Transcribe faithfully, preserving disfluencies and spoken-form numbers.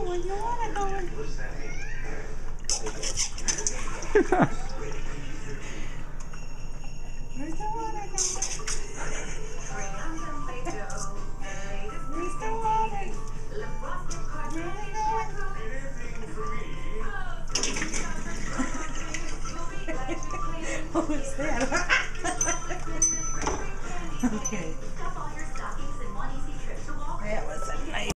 When you want to go in. Where's the water going? Where's the water? Where are we going? What was that? Okay.